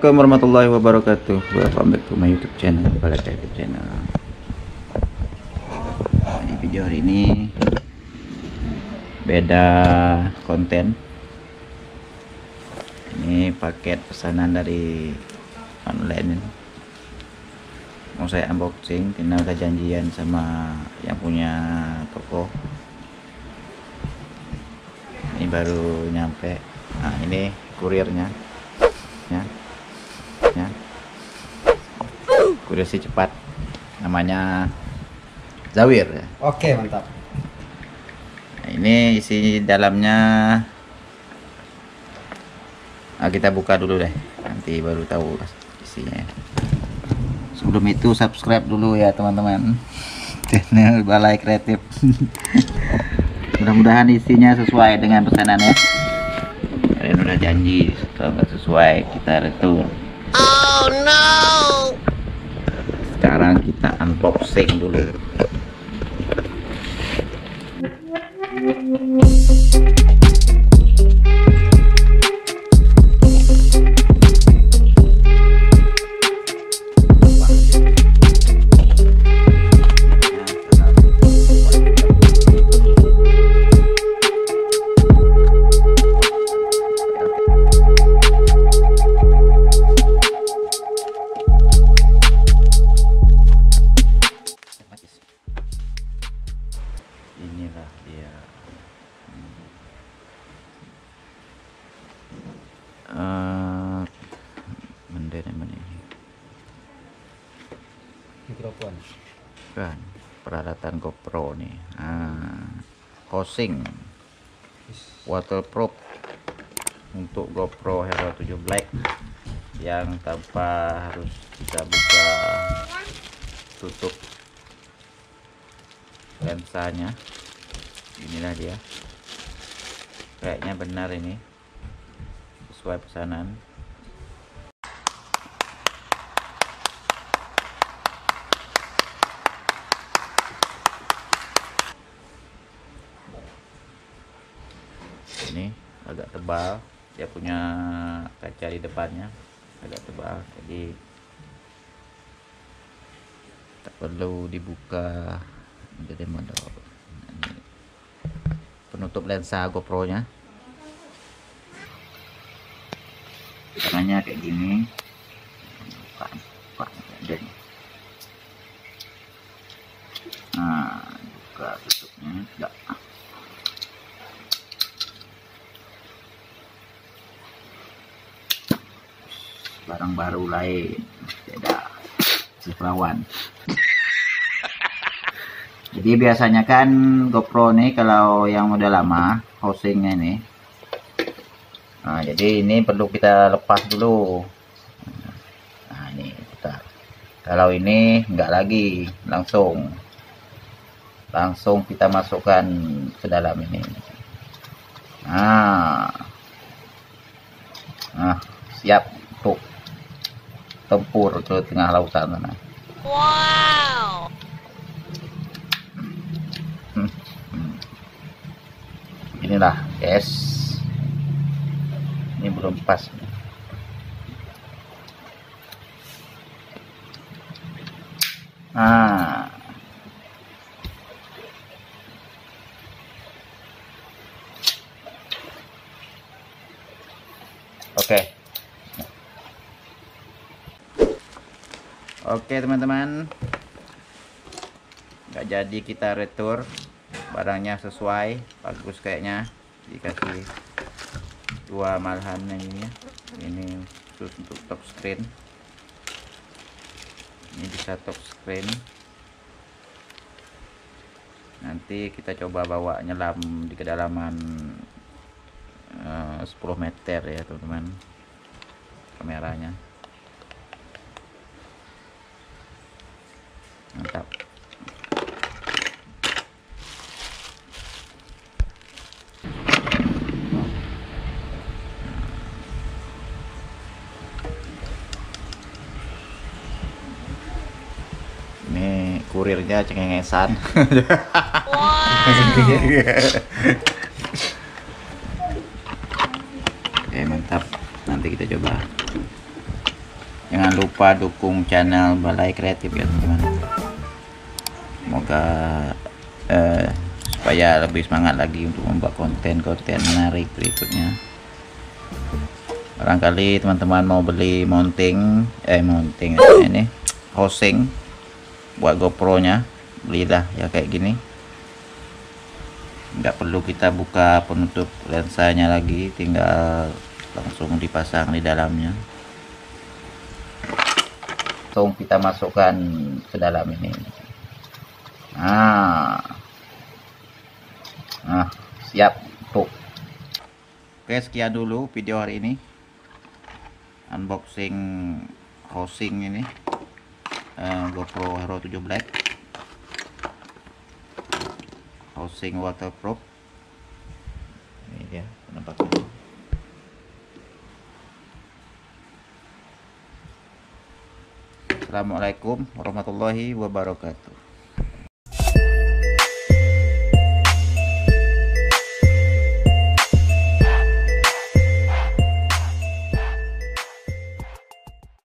Assalamualaikum warahmatullahi wabarakatuh. Welcome back to my YouTube channel, balik ke YouTube channel. Nah, di video hari ini beda konten. Ini paket pesanan dari online. Mau saya unboxing, karena udah janjian sama yang punya toko. Ini baru nyampe. Nah, ini kurirnya. Ya. Kurir si cepat, namanya Zawir ya. Oke, mantap. Nah, ini isi dalamnya, kita buka dulu deh, nanti baru tahu isinya. Sebelum itu subscribe dulu ya teman-teman channel Balai Kreatif. Mudah-mudahan isinya sesuai dengan pesanannya. Kalian udah janji, kalau nggak sesuai kita retur. Oh no! Sekarang kita unboxing dulu. Inilah dia. Benda mana ini? Mikrofon. Kan peralatan GoPro nih. Housing waterproof untuk GoPro Hero 7 Black yang tanpa harus kita buka tutup lensanya. Inilah dia, kayaknya benar ini sesuai pesanan. Ini agak tebal, dia punya kaca di depannya agak tebal, jadi tak perlu dibuka menjadi model. Ini penutup lensa GoPro nya, caranya kayak gini. Buka jadi. Nah, buka tutupnya enggak. Barang baru lain, beda Ciprawan. Jadi biasanya kan GoPro nih kalau yang udah lama housingnya ini, nah jadi ini perlu kita lepas dulu. Nah ini kita, kalau ini enggak lagi, langsung kita masukkan ke dalam ini. Nah siap untuk tempur ke tengah lautan sana. Wow. Inilah guys, ini belum pas. Oke teman-teman, nggak jadi kita retur, barangnya sesuai, bagus kayaknya, dikasih 2 malahan ini khusus untuk top screen. Ini bisa top screen, nanti kita coba bawa nyelam di kedalaman 10 meter ya teman-teman kameranya. Mantap. Ini kurirnya cengengesan. Wow. Oke, mantap. Nanti kita coba. Jangan lupa dukung channel Balai Kreatif ya teman-teman. Semoga supaya lebih semangat lagi untuk membuat konten-konten menarik berikutnya. Barangkali teman-teman mau beli mounting ini housing buat GoPro nya, belilah ya kayak gini. Nggak perlu kita buka penutup lensanya lagi, tinggal langsung dipasang di dalamnya. Langsung kita masukkan ke dalam ini. Nah, siap tuh. Oke, sekian dulu video hari ini, unboxing housing ini GoPro Hero 7 Black, housing waterproof. Ini dia penampakannya. Assalamualaikum warahmatullahi wabarakatuh.